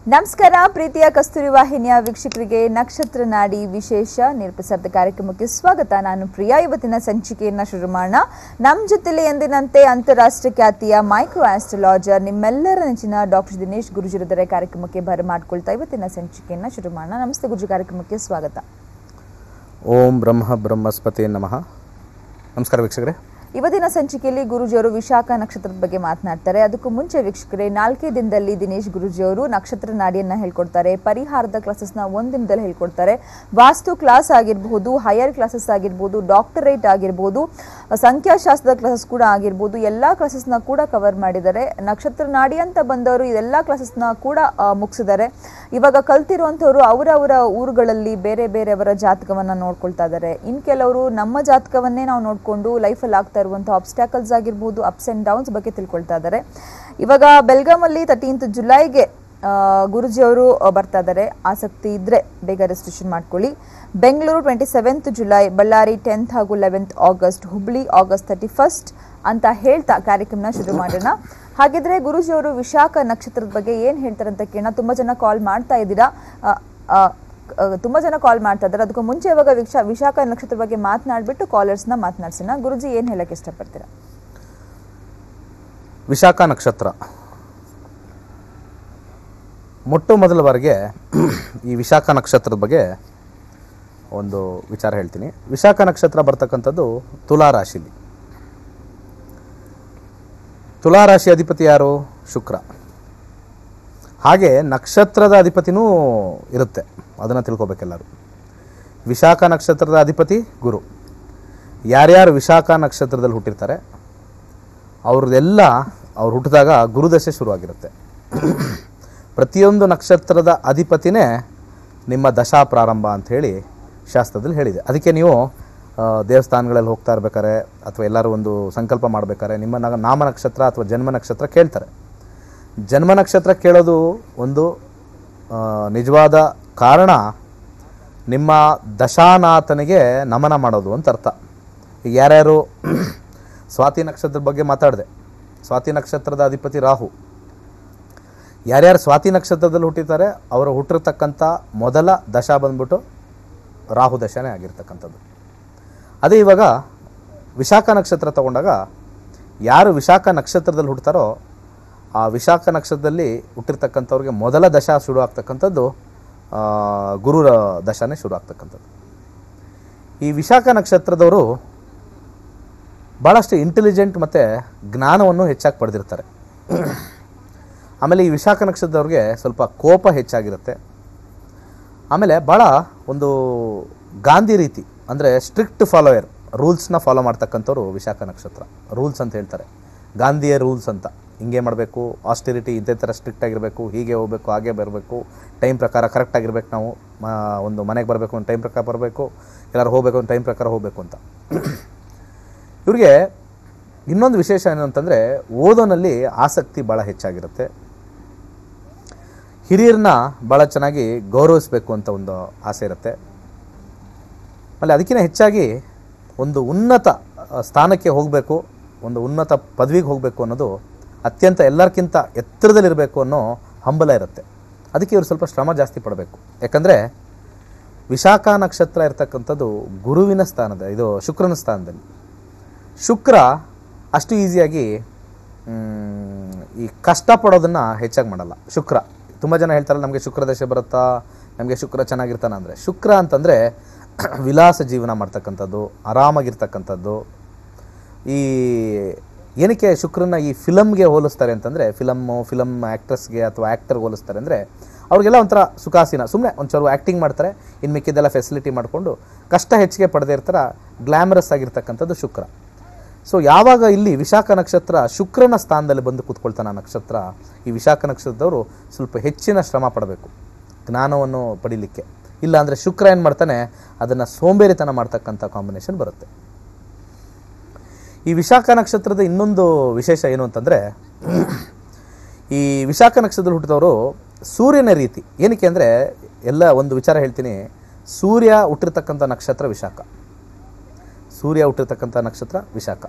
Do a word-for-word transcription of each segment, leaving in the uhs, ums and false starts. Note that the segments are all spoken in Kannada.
ನಮಸ್ಕಾರ ಪ್ರೀತಿಯ ಕಸ್ತೂರಿ ವಾಹಿನಿಯ ವೀಕ್ಷಕರಿಗೆ ನಕ್ಷತ್ರ ನಾಡಿ ವಿಶೇಷ ನಿರೂಪಿಸಿದ ಕಾರ್ಯಕ್ರಮಕ್ಕೆ ಸ್ವಾಗತ. ನಾನು ಪ್ರಿಯಾ. ಇವತ್ತಿನ ಸಂಚಿಕೆಯನ್ನು ಶುರು ಮಾಡೋಣ. ನಮ್ಮ ಜೊತೆಲಿ ಎಂದಿನಂತೆ ಅಂತಾರಾಷ್ಟ್ರೀಯ ಖ್ಯಾತಿಯ ಮೈಕ್ರೋ ಆಸ್ಟ್ರಾಲಜರ್ ನಿಮ್ಮೆಲ್ಲರ ನೆಚ್ಚಿನ ಡಾಕ್ಟರ್ ದಿನೇಶ್ ಗುರುಜಿರದರ ಕಾರ್ಯಕ್ರಮಕ್ಕೆ ಬರಮಾಡ್ಕೊಳ್ತಾ ಇವತ್ತಿನ ಸಂಚಿಕೆಯನ್ನು ಶುರು ಮಾಡೋಣ. ನಮಸ್ತೆ ಗುರುಜಿ, ಕಾರ್ಯಕ್ರಮಕ್ಕೆ ಸ್ವಾಗತ. ಓಂ ಬ್ರಹ್ಮ ಬ್ರಹ್ಮಸ್ಪತಿ ನಮಃ. ನಮಸ್ಕಾರ ವೀಕ್ಷಕರೇ. ಇವತ್ತಿನ ಸಂಚಿಕೆಯಲ್ಲಿ ಗುರುಜಿಯವರು ವಿಶಾಖ ನಕ್ಷತ್ರದ ಬಗ್ಗೆ ಮಾತನಾಡ್ತಾರೆ. ಅದಕ್ಕೂ ಮುಂಚೆ ವೀಕ್ಷಕರೇ, ನಾಲ್ಕೇ ದಿನದಲ್ಲಿ ದಿನೇಶ್ ಗುರುಜಿಯವರು ನಕ್ಷತ್ರ ನಾಡಿಯನ್ನ ಹೇಳ್ಕೊಡ್ತಾರೆ. ಪರಿಹಾರದ ಕ್ಲಾಸಸ್ನ ಒಂದು ದಿನದಲ್ಲಿ ಹೇಳ್ಕೊಡ್ತಾರೆ. ವಾಸ್ತು ಕ್ಲಾಸ್ ಆಗಿರಬಹುದು, ಹೈಯರ್ ಕ್ಲಾಸಸ್ ಆಗಿರ್ಬೋದು, ಡಾಕ್ಟರೇಟ್ ಆಗಿರ್ಬೋದು, ಸಂಖ್ಯಾಶಾಸ್ತ್ರದ ಕ್ಲಾಸಸ್ ಕೂಡ ಆಗಿರ್ಬೋದು, ಎಲ್ಲಾ ಕ್ಲಾಸಸ್ನ ಕೂಡ ಕವರ್ ಮಾಡಿದ್ದಾರೆ. ನಕ್ಷತ್ರ ನಾಡಿ ಅಂತ ಬಂದವರು ಇದೆಲ್ಲ ಕ್ಲಾಸಸ್ನ ಕೂಡ ಮುಗಿಸಿದ್ದಾರೆ. ಇವಾಗ ಕಲ್ತಿರುವಂಥವ್ರು ಅವರವರ ಊರುಗಳಲ್ಲಿ ಬೇರೆ ಬೇರೆಯವರ ಜಾತಕವನ್ನ ನೋಡ್ಕೊಳ್ತಾ ಇದ್ದಾರೆ. ಇನ್ ಕೆಲವರು ನಮ್ಮ ಜಾತಕವನ್ನೇ ನಾವು ನೋಡ್ಕೊಂಡು ಲೈಫಲ್ಲಿ ಆಗ್ತಾ ಇರುವಂತಹ ಆಬ್ಸ್ಟ್ಯಾಕಲ್ಸ್ ಆಗಿರ್ಬೋದು, ಅಪ್ಸ್ ಅಂಡ್ ಡೌನ್ಸ್ ಬಗ್ಗೆ ತಿಳ್ಕೊಳ್ತಾ ಇದ್ದಾರೆ. ಇವಾಗ ಬೆಲ್ಗಾಮಲ್ಲಿ ತರ್ಟೀನ್ತ್ ಜುಲೈಗೆ ಗುರುಜಿಯವರು ಬರ್ತಾ ಇದ್ದಾರೆ. ಆಸಕ್ತಿ ಇದ್ರೆ ಬೇಗ ರಿಜಿಸ್ಟ್ರೇಷನ್ ಮಾಡ್ಕೊಳ್ಳಿ. Bengaluru twenty seventh July, Ballari tenth ಹಾಗೂ eleventh August, Hubli August thirty first ಅಂತ ಹೇಳ್ತಾ ಕಾರ್ಯಕ್ರಮನ ಶುರು ಮಾಡೋಣ. ಹಾಗಿದ್ರೆ ಗುರುಜಿಯವರು ವಿಶಾಖ ನಕ್ಷತ್ರದ ಬಗ್ಗೆ ಏನ್ ಹೇಳ್ತಾರೆ ಅಂತ ಕೇಳೋಣ. ತುಂಬಾ ಜನ ಕಾಲ್ ಮಾಡ್ತಾ ಇದ್ದೀರಾ, ತುಂಬಾ ಜನ ಕಾಲ್ ಮಾಡ್ತಾ ಇದ್ದಾರೆ. ಅದಕ್ಕೂ ಮುಂಚೆ ಇವಾಗ ವಿಶಾ ವಿಶಾಖ ನಕ್ಷತ್ರ ಬಗ್ಗೆ ಮಾತನಾಡ್ಬಿಟ್ಟು ಕಾಲರ್ಸ್ನ ಮಾತನಾಡ್ಸೋಣ. ಗುರುಜಿ ಏನ್ ಹೇಳಕ್ ಇಷ್ಟಪಡ್ತೀರಾ? ವಿಶಾಖ ನಕ್ಷತ್ರ ಮೊಟ್ಟ ಮೊದಲ ಬಾರಿಗೆ ಈ ವಿಶಾಖ ನಕ್ಷತ್ರದ ಬಗ್ಗೆ ಒಂದು ವಿಚಾರ ಹೇಳ್ತೀನಿ. ವಿಶಾಖ ನಕ್ಷತ್ರ ಬರ್ತಕ್ಕಂಥದ್ದು ತುಲಾ ರಾಶಿಲಿ. ತುಲಾ ರಾಶಿ ಅಧಿಪತಿ ಯಾರು? ಶುಕ್ರ. ಹಾಗೆ ನಕ್ಷತ್ರದ ಅಧಿಪತಿನೂ ಇರುತ್ತೆ, ಅದನ್ನು ತಿಳ್ಕೊಬೇಕೆಲ್ಲರೂ. ವಿಶಾಖ ನಕ್ಷತ್ರದ ಅಧಿಪತಿ ಗುರು. ಯಾರ್ಯಾರು ವಿಶಾಖ ನಕ್ಷತ್ರದಲ್ಲಿ ಹುಟ್ಟಿರ್ತಾರೆ ಅವ್ರದ್ದೆಲ್ಲ ಅವ್ರು ಹುಟ್ಟಿದಾಗ ಗುರುದಶೆ ಶುರುವಾಗಿರುತ್ತೆ. ಪ್ರತಿಯೊಂದು ನಕ್ಷತ್ರದ ಅಧಿಪತಿನೇ ನಿಮ್ಮ ದಶಾ ಪ್ರಾರಂಭ ಅಂಥೇಳಿ ಶಾಸ್ತ್ರದಲ್ಲಿ ಹೇಳಿದೆ. ಅದಕ್ಕೆ ನೀವು ದೇವಸ್ಥಾನಗಳಲ್ಲಿ ಹೋಗ್ತಾ ಇರ್ಬೇಕಾರೆ ಅಥವಾ ಎಲ್ಲರೂ ಒಂದು ಸಂಕಲ್ಪ ಮಾಡಬೇಕಾದ್ರೆ ನಿಮ್ಮ ನಾಮ ನಕ್ಷತ್ರ ಅಥವಾ ಜನ್ಮ ನಕ್ಷತ್ರ ಕೇಳ್ತಾರೆ. ಜನ್ಮ ನಕ್ಷತ್ರ ಕೇಳೋದು ಒಂದು ನಿಜವಾದ ಕಾರಣ, ನಿಮ್ಮ ದಶಾನಾಥನಿಗೆ ನಮನ ಮಾಡೋದು ಅಂತ ಅರ್ಥ. ಈಗ ಯಾರ್ಯಾರು ಸ್ವಾತಿ ನಕ್ಷತ್ರದ ಬಗ್ಗೆ ಮಾತಾಡಿದೆ. ಸ್ವಾತಿ ನಕ್ಷತ್ರದ ಅಧಿಪತಿ ರಾಹು. ಯಾರ್ಯಾರು ಸ್ವಾತಿ ನಕ್ಷತ್ರದಲ್ಲಿ ಹುಟ್ಟಿರ್ತಾರೆ ಅವರು ಹುಟ್ಟಿರ್ತಕ್ಕಂಥ ಮೊದಲ ದಶಾ ಬಂದ್ಬಿಟ್ಟು ರಾಹು ದಶಾನೇ ಆಗಿರ್ತಕ್ಕಂಥದ್ದು. ಅದೇ ಇವಾಗ ವಿಶಾಖ ನಕ್ಷತ್ರ ತಗೊಂಡಾಗ ಯಾರು ವಿಶಾಖ ನಕ್ಷತ್ರದಲ್ಲಿ ಹುಡ್ತಾರೋ ಆ ವಿಶಾಖ ನಕ್ಷತ್ರದಲ್ಲಿ ಹುಟ್ಟಿರ್ತಕ್ಕಂಥವ್ರಿಗೆ ಮೊದಲ ದಶಾ ಶುರು ಆಗ್ತಕ್ಕಂಥದ್ದು ಗುರು ದಶಾನೇ ಶುರು ಆಗ್ತಕ್ಕಂಥದ್ದು. ಈ ವಿಶಾಖ ನಕ್ಷತ್ರದವರು ಭಾಳಷ್ಟು ಇಂಟೆಲಿಜೆಂಟ್ ಮತ್ತು ಜ್ಞಾನವನ್ನು ಹೆಚ್ಚಾಗಿ ಪಡೆದಿರ್ತಾರೆ. ಆಮೇಲೆ ಈ ವಿಶಾಖ ನಕ್ಷತ್ರದವ್ರಿಗೆ ಸ್ವಲ್ಪ ಕೋಪ ಹೆಚ್ಚಾಗಿರುತ್ತೆ. ಆಮೇಲೆ ಭಾಳ ಒಂದು ಗಾಂಧಿ ರೀತಿ, ಅಂದರೆ ಸ್ಟ್ರಿಕ್ಟ್ ಫಾಲೋಯರ್, ರೂಲ್ಸ್ನ ಫಾಲೋ ಮಾಡ್ತಕ್ಕಂಥವ್ರು ವಿಶಾಖ ನಕ್ಷತ್ರ. ರೂಲ್ಸ್ ಅಂತ ಹೇಳ್ತಾರೆ, ಗಾಂಧಿಯ ರೂಲ್ಸ್ ಅಂತ. ಹಿಂಗೆ ಮಾಡಬೇಕು, ಆಸ್ಟಿರಿಟಿ ಇದೇ ಥರ ಸ್ಟ್ರಿಕ್ಟ್ ಆಗಿರಬೇಕು, ಹೀಗೆ ಹೋಗಬೇಕು, ಹಾಗೆ ಬರಬೇಕು, ಟೈಮ್ ಪ್ರಕಾರ ಕರೆಕ್ಟಾಗಿರ್ಬೇಕು, ನಾವು ಒಂದು ಮನೆಗೆ ಬರಬೇಕು ಒಂದು ಟೈಮ್ ಪ್ರಕಾರ ಬರಬೇಕು, ಎಲ್ಲರೂ ಹೋಗಬೇಕು ಒಂದು ಟೈಮ್ ಪ್ರಕಾರ ಹೋಗಬೇಕು ಅಂತ. ಇವ್ರಿಗೆ ಇನ್ನೊಂದು ವಿಶೇಷ ಏನು ಅಂತಂದರೆ ಓದೋನಲ್ಲಿ ಆಸಕ್ತಿ ಭಾಳ ಹೆಚ್ಚಾಗಿರುತ್ತೆ. ಹಿರಿಯರನ್ನ ಭಾಳ ಚೆನ್ನಾಗಿ ಗೌರವಿಸಬೇಕು ಅಂತ ಒಂದು ಆಸೆ ಇರುತ್ತೆ. ಆಮೇಲೆ ಅದಕ್ಕಿಂತ ಹೆಚ್ಚಾಗಿ ಒಂದು ಉನ್ನತ ಸ್ಥಾನಕ್ಕೆ ಹೋಗಬೇಕು, ಒಂದು ಉನ್ನತ ಪದವಿಗೆ ಹೋಗಬೇಕು ಅನ್ನೋದು ಅತ್ಯಂತ ಎಲ್ಲರಿಗಿಂತ ಎತ್ತರದಲ್ಲಿರಬೇಕು ಅನ್ನೋ ಹಂಬಲ ಇರುತ್ತೆ. ಅದಕ್ಕೆ ಇವರು ಸ್ವಲ್ಪ ಶ್ರಮ ಜಾಸ್ತಿ ಪಡಬೇಕು. ಯಾಕಂದರೆ ವಿಶಾಖ ನಕ್ಷತ್ರ ಇರ್ತಕ್ಕಂಥದ್ದು ಗುರುವಿನ ಸ್ಥಾನದ, ಇದು ಶುಕ್ರನ ಸ್ಥಾನದಲ್ಲಿ. ಶುಕ್ರ ಅಷ್ಟು ಈಸಿಯಾಗಿ ಈ ಕಷ್ಟಪಡೋದನ್ನು ಹೆಚ್ಚಾಗಿ ಮಾಡಲ್ಲ. ಶುಕ್ರ ತುಂಬ ಜನ ಹೇಳ್ತಾರೆ ನಮಗೆ ಶುಕ್ರ ದಶೆ ಬರುತ್ತಾ, ನಮಗೆ ಶುಕ್ರ ಚೆನ್ನಾಗಿರ್ತಾನೆ ಅಂದರೆ. ಶುಕ್ರ ಅಂತಂದರೆ ವಿಲಾಸ ಜೀವನ ಮಾಡ್ತಕ್ಕಂಥದ್ದು, ಆರಾಮಾಗಿರ್ತಕ್ಕಂಥದ್ದು. ಈ ಏನಕ್ಕೆ ಶುಕ್ರನ ಈ ಫಿಲಮ್ಗೆ ಹೋಲಿಸ್ತಾರೆ ಅಂತಂದರೆ, ಫಿಲಮ್ಮು ಫಿಲಮ್ ಆ್ಯಕ್ಟ್ರಸ್ಗೆ ಅಥವಾ ಆ್ಯಕ್ಟರ್ಗೆ ಹೋಲಿಸ್ತಾರೆ ಅಂದರೆ ಅವ್ರಿಗೆಲ್ಲ ಒಂಥರ ಸುಖಾಸೀನ, ಸುಮ್ಮನೆ ಒಂಚೂರು ಆ್ಯಕ್ಟಿಂಗ್ ಮಾಡ್ತಾರೆ, ಇನ್ನು ಮಿಕ್ಕಿದ್ದೆಲ್ಲ ಫೆಸಿಲಿಟಿ ಮಾಡಿಕೊಂಡು ಕಷ್ಟ ಹೆಚ್ಚಿಗೆ ಪಡೆದೇ ಇರ್ತಾರೆ, ಗ್ಲ್ಯಾಮರಸ್ ಆಗಿರ್ತಕ್ಕಂಥದ್ದು ಶುಕ್ರ. ಸೊ ಯಾವಾಗ ಇಲ್ಲಿ ವಿಶಾಖ ನಕ್ಷತ್ರ ಶುಕ್ರನ ಸ್ಥಾನದಲ್ಲಿ ಬಂದು ಕೂತ್ಕೊಳ್ತಾನೆ ನಕ್ಷತ್ರ, ಈ ವಿಶಾಖ ನಕ್ಷತ್ರದವರು ಸ್ವಲ್ಪ ಹೆಚ್ಚಿನ ಶ್ರಮ ಪಡಬೇಕು ಜ್ಞಾನವನ್ನು ಪಡೀಲಿಕ್ಕೆ. ಇಲ್ಲ ಅಂದರೆ ಶುಕ್ರ ಏನು ಮಾಡ್ತಾನೆ, ಅದನ್ನು ಸೋಂಬೇರಿತನ ಮಾಡ್ತಕ್ಕಂಥ ಕಾಂಬಿನೇಷನ್ ಬರುತ್ತೆ. ಈ ವಿಶಾಖ ನಕ್ಷತ್ರದ ಇನ್ನೊಂದು ವಿಶೇಷ ಏನು ಅಂತಂದರೆ, ಈ ವಿಶಾಖ ನಕ್ಷತ್ರದಲ್ಲಿ ಹುಟ್ಟಿದವರು ಸೂರ್ಯನ ರೀತಿ. ಏನಕ್ಕೆ ಅಂದರೆ, ಎಲ್ಲ ಒಂದು ವಿಚಾರ ಹೇಳ್ತೀನಿ. ಸೂರ್ಯ ಹುಟ್ಟಿರ್ತಕ್ಕಂಥ ನಕ್ಷತ್ರ ವಿಶಾಖ. ಸೂರ್ಯ ಹುಟ್ಟಿರ್ತಕ್ಕಂಥ ನಕ್ಷತ್ರ ವಿಶಾಖ.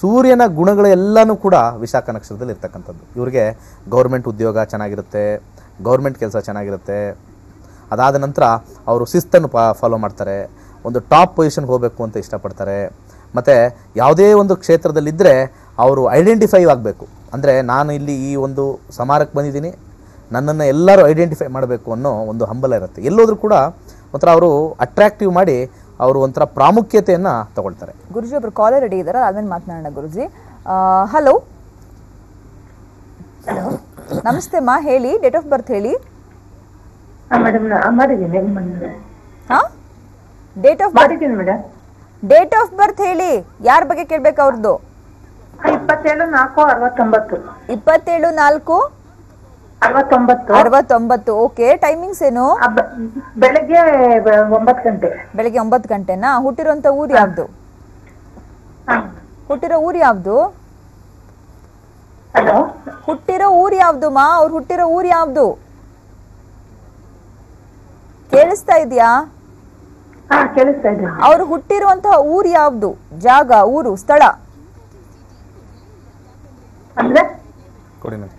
ಸೂರ್ಯನ ಗುಣಗಳೆಲ್ಲನೂ ಕೂಡ ವಿಶಾಖ ನಕ್ಷತ್ರದಲ್ಲಿ ಇರ್ತಕ್ಕಂಥದ್ದು. ಇವರಿಗೆ ಗೌರ್ಮೆಂಟ್ ಉದ್ಯೋಗ ಚೆನ್ನಾಗಿರುತ್ತೆ, ಗೌರ್ಮೆಂಟ್ ಕೆಲಸ ಚೆನ್ನಾಗಿರುತ್ತೆ. ಅದಾದ ನಂತರ ಅವರು ಶಿಸ್ತನ್ನು ಪಾ ಫಾಲೋ ಮಾಡ್ತಾರೆ, ಒಂದು ಟಾಪ್ ಪೊಸಿಷನ್ಗೆ ಹೋಗಬೇಕು ಅಂತ ಇಷ್ಟಪಡ್ತಾರೆ. ಮತ್ತು ಯಾವುದೇ ಒಂದು ಕ್ಷೇತ್ರದಲ್ಲಿದ್ದರೆ ಅವರು ಐಡೆಂಟಿಫೈ ಆಗಬೇಕು. ಅಂದರೆ ನಾನು ಇಲ್ಲಿ ಈ ಒಂದು ಸಮಾರಕ್ಕೆ ಬಂದಿದ್ದೀನಿ, ನನ್ನನ್ನು ಎಲ್ಲರೂ ಐಡೆಂಟಿಫೈ ಮಾಡಬೇಕು ಅನ್ನೋ ಒಂದು ಹಂಬಲ ಇರುತ್ತೆ. ಎಲ್ಲೋದ್ರೂ ಕೂಡ ಒಂಥರ ಅವರು ಅಟ್ರಾಕ್ಟಿವ್ ಮಾಡಿ ಅವರು ಒಂಥರ ಪ್ರಾಮುಖ್ಯತೆಯನ್ನು ತಗೊಳ್ತಾರೆ. ಗುರುಜಿ ಒಬ್ರು ಕಾಲರ್ ರೆಡಿ ಇದ್ದಾರೆ, ಆದ್ಮೇಲೆ ಮಾತನಾಡೋಣ ಗುರುಜಿ. ಹಲೋ ನಮಸ್ತೆ ಮಾ, ಹೇಳಿ ಡೇಟ್ ಆಫ್ ಬರ್ತ್ ಹೇಳಿ. Date of birth date of birth ಹೇಳಿ, ಯಾರ ಬಗ್ಗೆ ಕೇಳ್ಬೇಕು ಅವ್ರದ್ದು? ಇಪ್ಪತ್ತೇಳು ನಾಲ್ಕು ಅರವತ್ತೊಂಬತ್ತು. ಇಪ್ಪತ್ತೇಳು ನಾಲ್ಕು ಅರವತ್ತೊಂಬತ್ತು ಅರವತ್ತೊಂಬತ್ತು ಓಕೆ. ಟೈಮಿಂಗ್ಸ್ ಏನು? ಬೆಳಗ್ಗೆ ಒಂಬತ್ತು ಗಂಟೆ. ಬೆಳಗ್ಗೆ ಒಂಬತ್ತು ಗಂಟೆನಾ? ಹುಟ್ಟಿರೋಂಥ ಊರು ಯಾವ್ದು? ಹುಟ್ಟಿರೋ ಊರು ಯಾವ್ದು? ಹಲೋ, ಹುಟ್ಟಿರೋ ಊರು ಯಾವ್ದು ಮಾ? ಅವ್ರು ಹುಟ್ಟಿರೋ ಊರು ಯಾವ್ದು? ಕೇಳಿಸ್ತಾ ಇದೆಯಾ? ಹಾ ಕೇಳಿಸ್ತಾ ಇದೆ. ಅವ್ರು ಹುಟ್ಟಿರುವಂತಹ ಊರು ಯಾವ್ದು? ಜಾಗ, ಊರು, ಸ್ಥಳ ಅಂದ್ರೆ ಕೊಡಿ ನನಗೆ.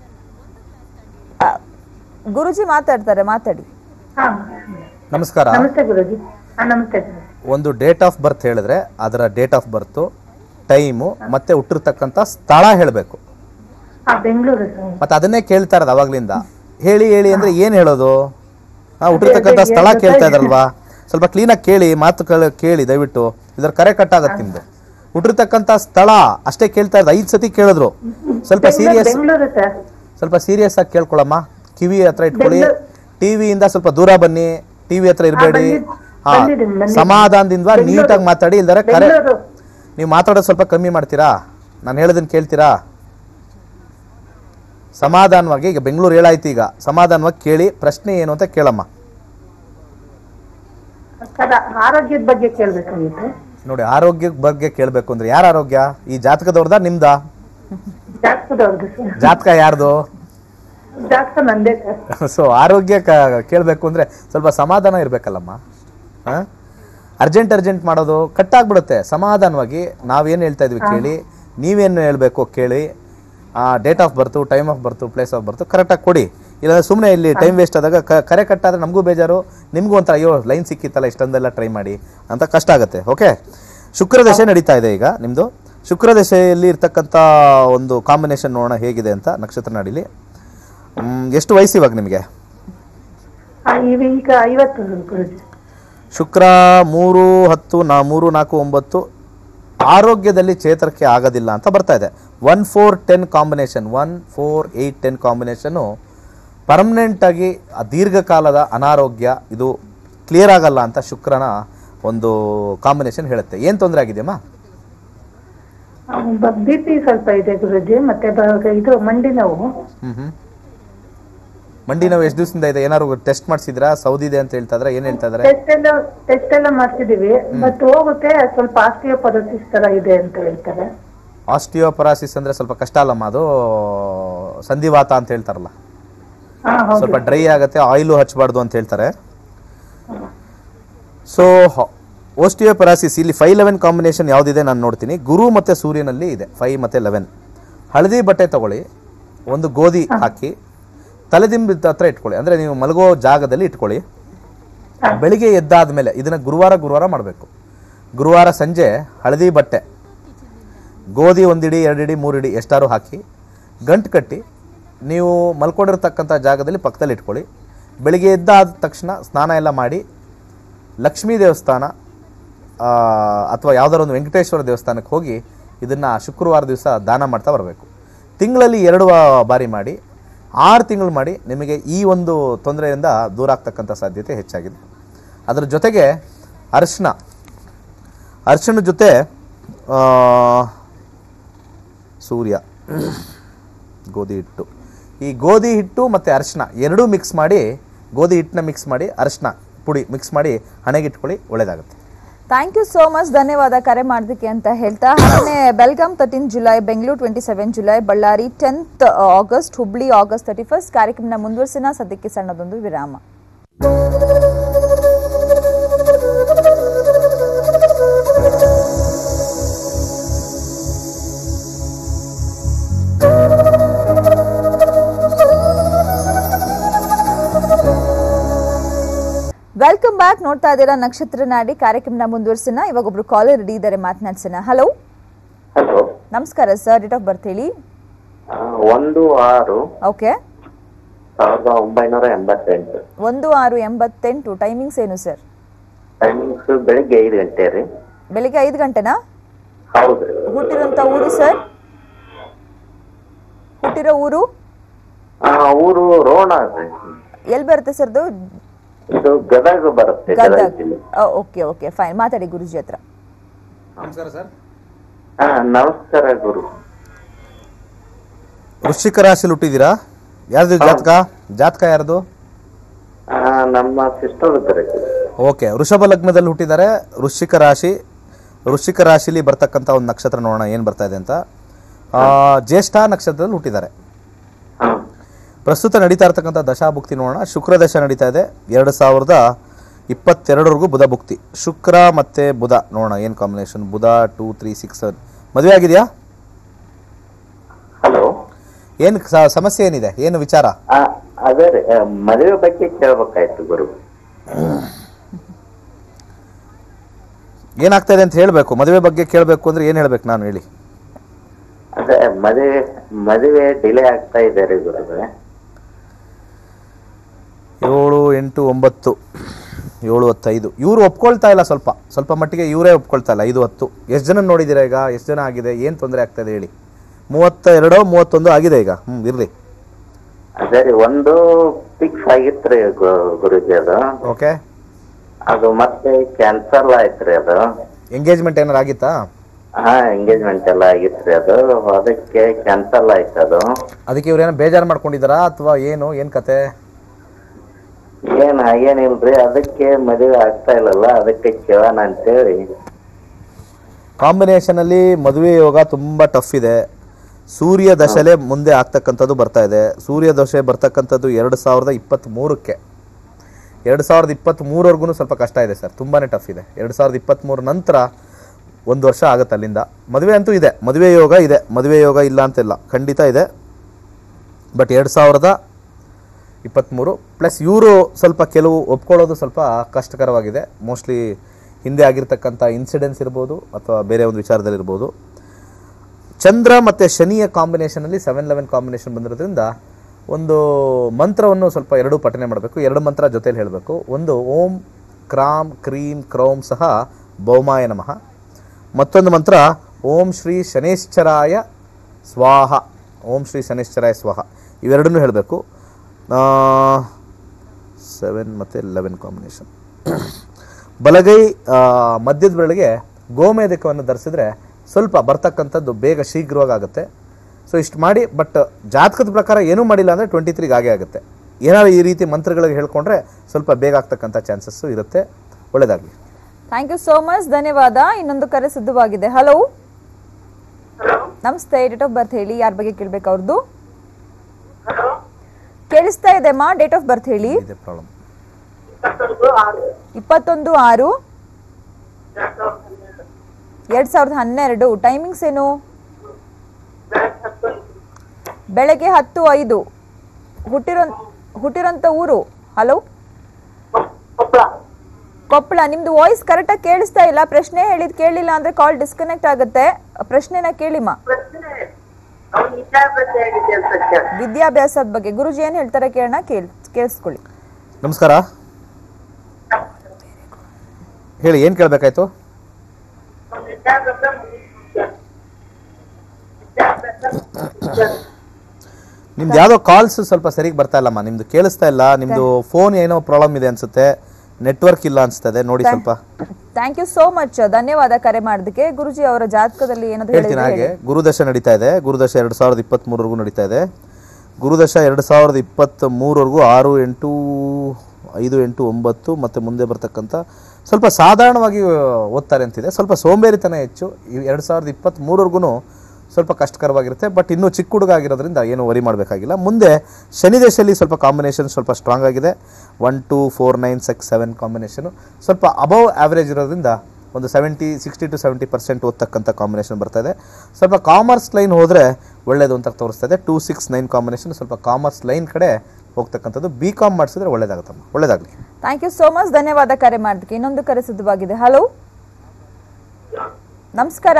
ಗುರುಜಿ ಮಾತಾಡ್ತಾರೆ, ಮಾತಾಡಿ. ಹಾ ನಮಸ್ಕಾರ. ನಮಸ್ತೆ ಗುರುಜಿ. ಹಾ ನಮಸ್ತೆ ಗುರುಜಿ. ಒಂದು ಡೇಟ್ ಆಫ್ ಬರ್ತ್ ಹೇಳಿದ್ರೆ ಅದರ ಡೇಟ್ ಆಫ್ ಬರ್ತು, ಟೈಮು ಮತ್ತೆ ಹುಟ್ಟಿರ್ತಕ್ಕಂಥ ಸ್ಥಳ ಹೇಳಬೇಕು. ಹಾ ಬೆಂಗಳೂರು ಸರ್. ಮತ್ತೆ ಅದನ್ನೇ ಕೇಳ್ತಾ ಇರೋದು ಅವಾಗ್ಲಿಂದ. ಹೇಳಿ ಹೇಳಿ ಅಂದ್ರೆ ಏನು ಹೇಳೋದು? ಹಾಂ, ಹುಟ್ಟಿರ್ತಕ್ಕಂಥ ಸ್ಥಳ ಕೇಳ್ತಾ ಇದ್ರಲ್ವಾ, ಸ್ವಲ್ಪ ಕ್ಲೀನಾಗಿ ಕೇಳಿ, ಮಾತು ಕೇಳಿ ದಯವಿಟ್ಟು, ಇದ್ರ ಕರೆ ಕಟ್ ಆಗತ್ತೆ ನಿಮ್ದು. ಹುಟ್ಟಿರ್ತಕ್ಕಂಥ ಸ್ಥಳ ಅಷ್ಟೇ ಕೇಳ್ತಾ ಇರೋದು, ಐದು ಸತಿ ಕೇಳಿದ್ರು. ಸ್ವಲ್ಪ ಸೀರಿಯಸ್ ಬೆಂಗಳೂರು ಸರ್. ಸ್ವಲ್ಪ ಸೀರಿಯಸ್ ಆಗಿ ಕೇಳ್ಕೊಳಮ್ಮ, ಕಿವಿ ಹತ್ರ ಇಟ್ಕೊಳ್ಳಿ, ಟಿವಿಯಿಂದ ಸ್ವಲ್ಪ ದೂರ ಬನ್ನಿ, ಟಿವಿ ಹತ್ರ ಇರಬೇಡಿ. ಹಾ, ಸಮಾಧಾನದಿಂದ ನೀಟಾಗಿ ಮಾತಾಡಿ, ಇಲ್ದಾರೆ ಕರೆ ನೀವು ಮಾತಾಡೋದು ಸ್ವಲ್ಪ ಕಮ್ಮಿ ಮಾಡ್ತೀರಾ? ನಾನು ಹೇಳೋದನ್ನ ಕೇಳ್ತೀರಾ? ಸಮಾಧಾನವಾಗಿ, ಈಗ ಬೆಂಗಳೂರು ಹೇಳಾಯ್ತು, ಈಗ ಸಮಾಧಾನವಾಗಿ ಕೇಳಿ, ಪ್ರಶ್ನೆ ಏನು ಅಂತ ಕೇಳಮ್ಮ. ಆರೋಗ್ಯದ ಬಗ್ಗೆ ಕೇಳ್ಬೇಕಾಗಿತ್ತು ನೋಡಿ. ಆರೋಗ್ಯದ ಬಗ್ಗೆ ಕೇಳಬೇಕು ಅಂದ್ರೆ ಯಾರ ಆರೋಗ್ಯ? ಈ ಜಾತಕದವ್ರದ ನಿಮ್ದ? ಜಾತಕದವ್ರದ್ದು ಸರ್. ಜಾತಕ ಯಾರ್ದು? ಜಾತಕ ನಂದೇ ಸರ್. ಸೊ ಆರೋಗ್ಯ ಕೇಳಬೇಕು ಅಂದ್ರೆ ಸ್ವಲ್ಪ ಸಮಾಧಾನ ಇರಬೇಕಲ್ಲಮ್ಮ. ಹಾಂ, ಅರ್ಜೆಂಟ್ ಅರ್ಜೆಂಟ್ ಮಾಡೋದು ಕಟ್ಟಾಗ್ಬಿಡುತ್ತೆ. ಸಮಾಧಾನವಾಗಿ ನಾವೇನು ಹೇಳ್ತಾ ಇದ್ವಿ ಕೇಳಿ, ನೀವೇನು ಹೇಳಬೇಕು ಕೇಳಿ. Date of birth, time of birth, place of birth ಕರೆಕ್ಟಾಗಿ ಕೊಡಿ. ಇಲ್ಲಾಂದ್ರೆ ಸುಮ್ಮನೆ ಇಲ್ಲಿ ಟೈಮ್ ವೇಸ್ಟ್ ಆದಾಗ ಕರೆ ಕಟ್ಟಾದರೆ ನಮಗೂ ಬೇಜಾರು, ನಿಮಗೂ ಒಂಥರ ಅಯ್ಯೋ ಲೈನ್ ಸಿಕ್ಕಿತ್ತಲ್ಲ, ಇಷ್ಟೊಂದೆಲ್ಲ ಟ್ರೈ ಮಾಡಿ ಅಂತ ಕಷ್ಟ ಆಗುತ್ತೆ. ಓಕೆ, ಶುಕ್ರದಶೆ ನಡೀತಾ ಇದೆ ಈಗ ನಿಮ್ಮದು. ಶುಕ್ರದಶೆಯಲ್ಲಿ ಇರ್ತಕ್ಕಂಥ ಒಂದು ಕಾಂಬಿನೇಷನ್ ನೋಡೋಣ ಹೇಗಿದೆ ಅಂತ ನಕ್ಷತ್ರ ನಾಡಿಲಿ. ಎಷ್ಟು ವಯಸ್ಸು ಇವಾಗ ನಿಮಗೆ? ಈಗ ಐವತ್ತು ಗುರುಜಿ. ಶುಕ್ರ ಮೂರು ಹತ್ತು ನಾ ಮೂರು ನಾಲ್ಕು ಒಂಬತ್ತು ಆರೋಗ್ಯದಲ್ಲಿ ಚೇತರಿಕೆ ಆಗೋದಿಲ್ಲ ಅಂತ ಬರ್ತಾ ಇದೆ. One four ten combination, one four eight ten ಕಾಂಬಿನೇಷನ್ನು ಪರ್ಮನೆಂಟಾಗಿ ದೀರ್ಘಕಾಲದ ಅನಾರೋಗ್ಯ, ಇದು ಕ್ಲಿಯರ್ ಆಗಲ್ಲ ಅಂತ ಶುಕ್ರನ ಒಂದು ಕಾಂಬಿನೇಷನ್ ಹೇಳುತ್ತೆ. ಏನು ತೊಂದರೆ ಆಗಿದೆಯಮ್ಮ? ಬಿ ಪಿ ಸ್ವಲ್ಪ ಇದೆ ಗುರುಜಿ, ಮತ್ತೆ ಇದು ಮಂಡಿ ನೋವು. ಹ್ಞೂ ಹ್ಞೂ ಮಂಡಿ ನೋವು ಎಷ್ಟು ದಿವಸದಿಂದ ಇದೆ? ಏನಾದ್ರು ಟೆಸ್ಟ್ ಮಾಡಿಸಿದ್ರಾ? ಸೌದಿ ಇದೆ ಅಂತ ಹೇಳ್ತಾ ಇದ್ರೆ, ಏನು ಹೇಳ್ತಾ ಇದ್ದಾರೆ? ಟೆಸ್ಟ್ ಎಲ್ಲ ಟೆಸ್ಟ್ ಎಲ್ಲ ಮಾಡಿಸಿದೀವಿ, ಬಟ್ ಹೋಗುತ್ತೆ, ಸ್ವಲ್ಪ ಆಸ್ಟಿಯೋಪರೋಸಿಸ್ ತರ ಇದೆ ಅಂತ ಹೇಳ್ತಾರೆ. ಆಸ್ಟಿಯೋಪರಾಸಿಸ್ ಅಂದ್ರೆ ಸ್ವಲ್ಪ ಕಷ್ಟ ಅಲ್ಲಮ್ಮ, ಅದು ಸಂಧಿವಾತ ಅಂತ ಹೇಳ್ತಾರಲ್ಲ, ಸ್ವಲ್ಪ ಡ್ರೈ ಆಗುತ್ತೆ, ಆಯಿಲು ಹಚ್ಚಬಾರ್ದು ಅಂತ ಹೇಳ್ತಾರೆ. ಸೊ ಓಸ್ಟಿಯೋಪರಾಸಿಸ್ ಇಲ್ಲಿ ಫೈವ್ ಲೆವೆನ್ ಕಾಂಬಿನೇಷನ್ ಯಾವುದಿದೆ ನಾನು ನೋಡ್ತೀನಿ. ಗುರು ಮತ್ತು ಸೂರ್ಯನಲ್ಲಿ ಇದೆ ಫೈವ್ ಮತ್ತು ಲೆವೆನ್. ಹಳದಿ ಬಟ್ಟೆ ತಗೊಳ್ಳಿ, ಒಂದು ಗೋಧಿ ಹಾಕಿ ತಲೆದಿಂಬ ಹತ್ರ ಇಟ್ಕೊಳ್ಳಿ, ಅಂದರೆ ನೀವು ಮಲಗೋ ಜಾಗದಲ್ಲಿ ಇಟ್ಕೊಳ್ಳಿ. ಬೆಳಿಗ್ಗೆ ಎದ್ದಾದ ಮೇಲೆ ಇದನ್ನು ಗುರುವಾರ ಗುರುವಾರ ಮಾಡಬೇಕು. ಗುರುವಾರ ಸಂಜೆ ಹಳದಿ ಬಟ್ಟೆ, ಗೋಧಿ ಒಂದಿಡಿ ಎರಡಿಡಿ ಮೂರಿಡಿ ಎಷ್ಟಾರು ಹಾಕಿ ಗಂಟು ಕಟ್ಟಿ ನೀವು ಮಲ್ಕೊಂಡಿರ್ತಕ್ಕಂಥ ಜಾಗದಲ್ಲಿ ಪಕ್ಕದಲ್ಲಿ ಇಟ್ಕೊಳ್ಳಿ. ಬೆಳಿಗ್ಗೆ ಎದ್ದಾದ ತಕ್ಷಣ ಸ್ನಾನ ಎಲ್ಲ ಮಾಡಿ ಲಕ್ಷ್ಮೀ ದೇವಸ್ಥಾನ ಅಥವಾ ಯಾವುದಾದ್ರು ಒಂದು ವೆಂಕಟೇಶ್ವರ ದೇವಸ್ಥಾನಕ್ಕೆ ಹೋಗಿ ಇದನ್ನು ಶುಕ್ರವಾರ ದಿವಸ ದಾನ ಮಾಡ್ತಾ ಬರಬೇಕು. ತಿಂಗಳಲ್ಲಿ ಎರಡು ಬಾರಿ ಮಾಡಿ, ಆರು ತಿಂಗಳು ಮಾಡಿ, ನಿಮಗೆ ಈ ಒಂದು ತೊಂದರೆಯಿಂದ ದೂರ ಆಗ್ತಕ್ಕಂಥ ಸಾಧ್ಯತೆ ಹೆಚ್ಚಾಗಿದೆ. ಅದರ ಜೊತೆಗೆ ಅರಿಶಿನ, ಅರಿಶಿನ ಜೊತೆ ಸೂರ್ಯ, ಗೋಧಿ ಹಿಟ್ಟು, ಈ ಗೋಧಿ ಹಿಟ್ಟು ಮತ್ತು ಅರಿಶಿನ ಎರಡೂ ಮಿಕ್ಸ್ ಮಾಡಿ, ಗೋಧಿ ಹಿಟ್ಟನ್ನ ಮಿಕ್ಸ್ ಮಾಡಿ ಅರಿಶಿನ ಪುಡಿ ಮಿಕ್ಸ್ ಮಾಡಿ ಹಣೆಗಿಟ್ಕೊಳ್ಳಿ, ಒಳ್ಳೆಯದಾಗುತ್ತೆ. ಥ್ಯಾಂಕ್ ಯು ಸೋ ಮಚ್, ಧನ್ಯವಾದ ಕರೆ ಮಾಡೋದಕ್ಕೆ ಅಂತ ಹೇಳ್ತಾ. ಹಾಗೆ Belgaum thirteen July, Bengaluru twenty seven July, Ballari tenth August, Hubli August thirty first. ಕಾರ್ಯಕ್ರಮನ ಮುಂದುವರಿಸಿನ ಸದ್ಯಕ್ಕೆ ಸಣ್ಣದೊಂದು ವಿರಾಮ. Welcome back. ನೋಡ್ತಾ ಇದ್ದೀರಾ ನಕ್ಷತ್ರ ನಾಡಿ ಕಾರ್ಯಕ್ರಮನ ಮುಂದುವರಿಸೋಣ. ಇವಾಗ ಒಬ್ರು ಕಾಲರ್ ರೆಡಿ ಇದ್ದಾರೆ, ಮಾತನಾಡ್ಸೋಣ. ಹಲೋ ಹಲೋ, ನಮಸ್ಕಾರ ಸರ್, ಡೇಟ್ ಆಫ್ ಬರ್ತ್ ಹೇಳಿ. ಒಂದು ಆರು ಓಕೆ, ಸಾವಿರದ ಒಂಬೈನೂರ ಎಂಬತ್ತೆಂಟು. ಒಂದು ಆರು ಎಂಬತ್ತೆಂಟು. ಟೈಮಿಂಗ್ಸ್ ಏನು ಸರ್? ಟೈಮಿಂಗ್ಸ್ ಬೆಳಿಗ್ಗೆ ಐದು ಗಂಟೆ ರೀ. ಬೆಳಿಗ್ಗೆ ಐದು ಗಂಟೆನಾ? ಹೌದು. ಹುಟ್ಟಿರೋಂಥ ಊರು ಸರ್? ಹುಟ್ಟಿರೋ ಊರು ಆ, ಊರು ರೋಣ ರೀ. ಎಲ್ಲಿ ಬರುತ್ತೆ ಸರ್ದು? ಇದು ಗದಗ ಬರುತ್ತೆ, ಗದಗ ಗದಗ್. ಜಿಲ್ಲೆ. ಓಕೆ ಓಕೆ ಫೈನ್, ಮಾತಾಡಿ ಗುರುಜಿ ಹತ್ರ. ನಮಸ್ಕಾರ ಸರ್. ಹಾ, ನಮಸ್ಕಾರ ಗುರು. ವೃಶ್ಚಿಕ ರಾಶಿಲಿ ಹುಟ್ಟಿದ್ದೀರಾ? ಯಾರ್ದು ಜಾತಕ? ಜಾತಕ ಯಾರ್ದು? ಆ, ನಮ್ಮ ಸಿಸ್ಟರ್ ಇದ್ದಾರೆ. ಓಕೆ, ವೃಷಭ ಲಗ್ನದಲ್ಲಿ ಹುಟ್ಟಿದ್ದಾರೆ. ವೃಶ್ಚಿಕ ರಾಶಿ, ವೃಶ್ಚಿಕ ರಾಶಿಲಿ ಬರ್ತಕ್ಕಂಥ ಒಂದು ನಕ್ಷತ್ರ ನೋಡೋಣ ಏನು ಬರ್ತಾ ಇದೆ ಅಂತ. ಆ, ಜ್ಯೇಷ್ಠ ನಕ್ಷತ್ರದಲ್ಲಿ ಹುಟ್ಟಿದ್ದಾರೆ. ಹಾ, ಪ್ರಸ್ತುತ ನಡೀತಾ ಇರ್ತಕ್ಕಂಥ ದಶಾಭುಕ್ತಿ ನೋಡೋಣ. ಶುಕ್ರ ದಶ ನಡೀತಾ ಇದೆ ಎರಡು ಸಾವಿರದ ಇಪ್ಪತ್ತೆರಡರವರೆಗೂ ಬುಧ ಭುಕ್ತಿ. ಶುಕ್ರ ಮತ್ತು ಬುಧ ನೋಡೋಣ ಏನು ಕಾಂಬಿನೇಷನ್. ಬುಧ ಟೂ ತ್ರೀ ಸಿಕ್ಸ್ ಸೆವೆನ್. ಮದುವೆ ಆಗಿದೆಯಾ? ಹಲೋ, ಏನು ಸಮಸ್ಯೆ ಏನಿದೆ, ಏನು ವಿಚಾರ? ಆ, ಅದೇ ರೀ, ಆ, ಮದುವೆ ಬಗ್ಗೆ ಕೇಳ್ಬೇಕಾಯ್ತು ಗುರು. ಏನಾಗ್ತಾ ಇದೆ ಅಂತ ಹೇಳಬೇಕು. ಮದುವೆ ಬಗ್ಗೆ ಕೇಳಬೇಕು ಅಂದರೆ ಏನು ಹೇಳಬೇಕು ನಾನು, ಹೇಳಿ. ಅದೇ ಮದುವೆ ಮದುವೆ ಡಿಲೇ ಆಗ್ತಾ ಇದೆ ರೀ ಗುರುಗಳೇ. ಏಳು ಎಂಟು ಒಂಬತ್ತು ಏಳು ಹತ್ತೈದು. ಇವರು ಒಪ್ಕೊಳ್ತಾ ಇಲ್ಲ, ಸ್ವಲ್ಪ ಸ್ವಲ್ಪ ಮಟ್ಟಿಗೆ ಇವರೇ ಒಪ್ಕೊಳ್ತಾ ಇಲ್ಲ. ಐದು ಹತ್ತು. ಎಷ್ಟು ಜನ ನೋಡಿದ್ದೀರಾ ಈಗ? ಎಷ್ಟು ಜನ ಆಗಿದೆ? ಏನು ತೊಂದರೆ ಆಗ್ತಾ ಇದೆ ಹೇಳಿ. ಮೂವತ್ತ ಎರಡೋ ಮೂವತ್ತೊಂದು ಆಗಿದೆ ಈಗ. ಹ್ಞೂ ಇರಲಿ. ಅದೇ ರೀ, ಒಂದು ಫಿಕ್ಸ್ ಆಗಿತ್ತು ರೀ ಗುರುಜಿ. ಅದು ಓಕೆ, ಅದು ಮತ್ತೆ ಕ್ಯಾನ್ಸಲ್ ಆಯ್ತು ರೀ. ಅದು ಎಂಗೇಜ್ಮೆಂಟ್ ಏನಾರು ಆಗಿತ್ತಾ? ಹಾ, ಎಂಗೇಜ್ಮೆಂಟ್ ಎಲ್ಲ ಆಗಿತ್ತು ರೀ. ಅದು ಅದಕ್ಕೆ ಕ್ಯಾನ್ಸಲ್ ಆಯ್ತು. ಅದು ಅದಕ್ಕೆ ಇವ್ರೇನೋ ಬೇಜಾರು ಮಾಡ್ಕೊಂಡಿದ್ದಾರಾ ಅಥವಾ ಏನು ಏನು ಕತೆ? ಏನ್ ಹಾಗೇನಿಲ್ರಿ, ಅದಕ್ಕೆ ಮದುವೆ ಆಗ್ತಾ ಇಲ್ಲಲ್ಲ, ಅದಕ್ಕೆ ಕೇಳೋಣ ಅಂತೇಳಿ. ಕಾಂಬಿನೇಷನಲ್ಲಿ ಮದುವೆ ಯೋಗ ತುಂಬ ಟಫ್ ಇದೆ. ಸೂರ್ಯ ದಶಲೆ ಮುಂದೆ ಆಗ್ತಕ್ಕಂಥದ್ದು ಬರ್ತಾ ಇದೆ. ಸೂರ್ಯ ದಶೆ ಬರ್ತಕ್ಕಂಥದ್ದು ಎರಡು ಸಾವಿರದ ಇಪ್ಪತ್ತ್ಮೂರಕ್ಕೆ. ಎರಡು ಸಾವಿರದ ಇಪ್ಪತ್ತ್ಮೂರವರೆಗೂ ಸ್ವಲ್ಪ ಕಷ್ಟ ಇದೆ ಸರ್, ತುಂಬಾ ಟಫ್ ಇದೆ. ಎರಡು ಸಾವಿರದ ಇಪ್ಪತ್ತ್ಮೂರು ನಂತರ ಒಂದು ವರ್ಷ ಆಗುತ್ತೆ ಅಲ್ಲಿಂದ. ಮದುವೆ ಅಂತೂ ಇದೆ, ಮದುವೆ ಯೋಗ ಇದೆ, ಮದುವೆ ಯೋಗ ಇಲ್ಲ ಅಂತಿಲ್ಲ, ಖಂಡಿತ ಇದೆ. ಬಟ್ ಎರಡು ಸಾವಿರದ ಇಪ್ಪತ್ತ್ಮೂರು ಪ್ಲಸ್ ಇವರು ಸ್ವಲ್ಪ ಕೆಲವು ಒಪ್ಕೊಳ್ಳೋದು ಸ್ವಲ್ಪ ಕಷ್ಟಕರವಾಗಿದೆ. ಮೋಸ್ಟ್ಲಿ ಹಿಂದೆ ಆಗಿರ್ತಕ್ಕಂಥ ಇನ್ಸಿಡೆನ್ಸ್ ಇರ್ಬೋದು ಅಥವಾ ಬೇರೆ ಒಂದು ವಿಚಾರದಲ್ಲಿರ್ಬೋದು. ಚಂದ್ರ ಮತ್ತು ಶನಿಯ ಕಾಂಬಿನೇಷನಲ್ಲಿ ಸೆವೆನ್ ಲೆವೆನ್ ಕಾಂಬಿನೇಷನ್ ಬಂದಿರೋದ್ರಿಂದ ಒಂದು ಮಂತ್ರವನ್ನು ಸ್ವಲ್ಪ ಎರಡೂ ಪಠನೆ ಮಾಡಬೇಕು. ಎರಡು ಮಂತ್ರ ಜೊತೆಯಲ್ಲಿ ಹೇಳಬೇಕು. ಒಂದು ಓಂ ಕ್ರಾಮ್ ಕ್ರೀಂ ಕ್ರೌಂ ಸಹ ಭೌಮಾಯ ನಮಃ. ಮತ್ತೊಂದು ಮಂತ್ರ ಓಂ ಶ್ರೀ ಶನೇಶ್ಚರಾಯ ಸ್ವಾಹ, ಓಂ ಶ್ರೀ ಶನೇಶ್ಚರಾಯ ಸ್ವಾಹ. ಇವೆರಡನ್ನೂ ಹೇಳಬೇಕು. ಸೆವೆನ್ ಮತ್ತು ಲೆವೆನ್ ಕಾಂಬಿನೇಷನ್. ಬಲಗೈ ಮಧ್ಯದ ಬೆರಳಿಗೆ ಗೋಮೇಧಕವನ್ನು ಧರಿಸಿದ್ರೆ ಸ್ವಲ್ಪ ಬರ್ತಕ್ಕಂಥದ್ದು ಬೇಗ ಶೀಘ್ರವಾಗಿ ಆಗುತ್ತೆ. ಸೊ ಇಷ್ಟು ಮಾಡಿ. ಬಟ್ ಜಾತಕದ ಪ್ರಕಾರ ಏನೂ ಮಾಡಿಲ್ಲ ಅಂದರೆ ಟ್ವೆಂಟಿ ತ್ರೀಗೆ ಆಗೇ ಆಗುತ್ತೆ. ಏನಾದ್ರು ಈ ರೀತಿ ಮಂತ್ರಗಳಿಗೆ ಹೇಳ್ಕೊಂಡ್ರೆ ಸ್ವಲ್ಪ ಬೇಗ ಆಗ್ತಕ್ಕಂಥ ಚಾನ್ಸಸ್ಸು ಇರುತ್ತೆ. ಒಳ್ಳೆಯದಾಗಲಿ. ಥ್ಯಾಂಕ್ ಯು ಸೋ ಮಚ್, ಧನ್ಯವಾದ. ಇನ್ನೊಂದು ಕರೆ ಸಿದ್ಧವಾಗಿದೆ. ಹಲೋ ನಮಸ್ತೆ, ಡೇಟ್ ಆಫ್ ಬರ್ತ್ ಹೇಳಿ. ಯಾರ ಬಗ್ಗೆ ಕೇಳಬೇಕು ಅವ್ರದ್ದು? ಕೇಳಿಸ್ತಾ ಇದೆ ಮಾ, ಡೇಟ್ ಆಫ್ ಬರ್ತ್ ಹೇಳಿ. ಪ್ರಾಬ್ಲಮ್. ಇಪ್ಪತ್ತೊಂದು ಆರು ಎರಡ್ ಸಾವಿರದ ಹನ್ನೆರಡು. ಟೈಮಿಂಗ್ಸ್ ಏನು? ಬೆಳಗ್ಗೆ ಹತ್ತು ಐದು. ಹುಟ್ಟಿರೋ ಹುಟ್ಟಿರೋಂಥ ಊರು? ಹಲೋ, ಕೊಪ್ಪಳ. ನಿಮ್ದು ವಾಯ್ಸ್ ಕರೆಕ್ಟಾಗಿ ಕೇಳಿಸ್ತಾ ಇಲ್ಲ. ಪ್ರಶ್ನೆ ಹೇಳಿದ್ ಕೇಳಿಲ್ಲ ಅಂದ್ರೆ ಕಾಲ್ ಡಿಸ್ಕನೆಕ್ಟ್ ಆಗುತ್ತೆ. ಪ್ರಶ್ನೆನ ಕೇಳಿಮ್ಮ. ವಿದ್ಯಾಭ್ಯಾಸದ ಬಗ್ಗೆ ಗುರುಜಿ ಏನ್ ಹೇಳ್ತಾರೆ ಕೇಳೋಣ, ಕೇಳ್ ಕೇಳಿಸ್ಕೊಳ್ಳಿ. ನಮಸ್ಕಾರ, ಹೇಳಿ, ಏನು ಕೇಳಬೇಕಾಯ್ತು? ನಿಮ್ದು ಯಾವುದೋ ಕಾಲ್ಸ್ ಸ್ವಲ್ಪ ಸರಿಗೆ ಬರ್ತಾ ಇಲ್ಲಮ್ಮ. ನಿಮ್ದು ಕೇಳಿಸ್ತಾ ಇಲ್ಲ. ನಿಮ್ದು ಫೋನ್ ಏನೋ ಪ್ರಾಬ್ಲಮ್ ಇದೆ ಅನ್ಸುತ್ತೆ, ನೆಟ್ವರ್ಕ್ ಇಲ್ಲ ಅನ್ಸ್ತದೆ. ನೋಡಿ ಸ್ವಲ್ಪ. ಥ್ಯಾಂಕ್ ಯು ಸೋ ಮಚ್, ಧನ್ಯವಾದ ಕರೆ ಮಾಡೋದಕ್ಕೆ. ಗುರುಜಿ ಅವರ ಜಾತಕದಲ್ಲಿ ಏನಾದ್ರು ಹೇಳ್ತೀನಿ. ಹಾಗೆ ಗುರುದಶ ನಡೀತಾ ಇದೆ. ಗುರುದಶ ಎರಡು ಸಾವಿರದ ಇಪ್ಪತ್ತ್ ಮೂರವರೆಗೂ ನಡೀತಾ ಇದೆ. ಗುರುದಶ ಎರಡು ಸಾವಿರದ ಇಪ್ಪತ್ತ್ ಮೂರವರೆಗೂ ಆರು ಎಂಟು ಐದು ಎಂಟು ಒಂಬತ್ತು ಮತ್ತು ಮುಂದೆ ಬರ್ತಕ್ಕಂಥ ಸ್ವಲ್ಪ ಸಾಧಾರಣವಾಗಿ ಓದ್ತಾರೆ ಅಂತಿದೆ. ಸ್ವಲ್ಪ ಸೋಂಬೇರಿತನ ಹೆಚ್ಚು. ಈ ಎರಡು ಸಾವಿರದ ಇಪ್ಪತ್ತ್ ಮೂರವರೆಗೂ ಸ್ವಲ್ಪ ಕಷ್ಟಕರವಾಗಿರುತ್ತೆ. ಬಟ್ ಇನ್ನೂ ಚಿಕ್ಕ ಹುಡುಗ ಆಗಿರೋದ್ರಿಂದ ಏನು ವರಿ ಮಾಡಬೇಕಾಗಿಲ್ಲ. ಮುಂದೆ ಶನಿ ದೇಶದಲ್ಲಿ ಸ್ವಲ್ಪ ಕಾಂಬಿನೇಷನ್ ಸ್ವಲ್ಪ ಸ್ಟ್ರಾಂಗ್ ಆಗಿದೆ. One two four nine six seven combination ಸ್ವಲ್ಪ ಅಬವ್ ಆ್ಯಾವ್ರೇಜ್ ಇರೋದ್ರಿಂದ ಒಂದು seventy sixty two seventy percent ಓದ್ತಕ್ಕಂಥ ಕಾಂಬಿನೇಷನ್ ಬರ್ತಾಯಿದೆ. ಸ್ವಲ್ಪ ಕಾಮರ್ಸ್ ಲೈನ್ ಹೋದರೆ ಒಳ್ಳೆಯದು ಅಂತ ತೋರಿಸ್ತಾ ಇದೆ. ಟೂ ಸಿಕ್ಸ್ ನೈನ್ ಕಾಂಬಿನೇಷನ್ ಸ್ವಲ್ಪ ಕಾಮರ್ಸ್ ಲೈನ್ ಕಡೆ ಹೋಗ್ತಕ್ಕಂಥದ್ದು. ಬಿ ಕಾಮ್ ಮಾಡಿಸಿದ್ರೆ ಒಳ್ಳೇದಾಗುತ್ತಮ್ಮ. ಒಳ್ಳೇದಾಗಲಿ. ಥ್ಯಾಂಕ್ ಯು ಸೋ ಮಚ್, ಧನ್ಯವಾದ ಕರೆ ಮಾಡೋದಕ್ಕೆ. ಇನ್ನೊಂದು ಕರೆ ಸಿದ್ಧವಾಗಿದೆ. ಹಲೋ, ನಮಸ್ಕಾರ.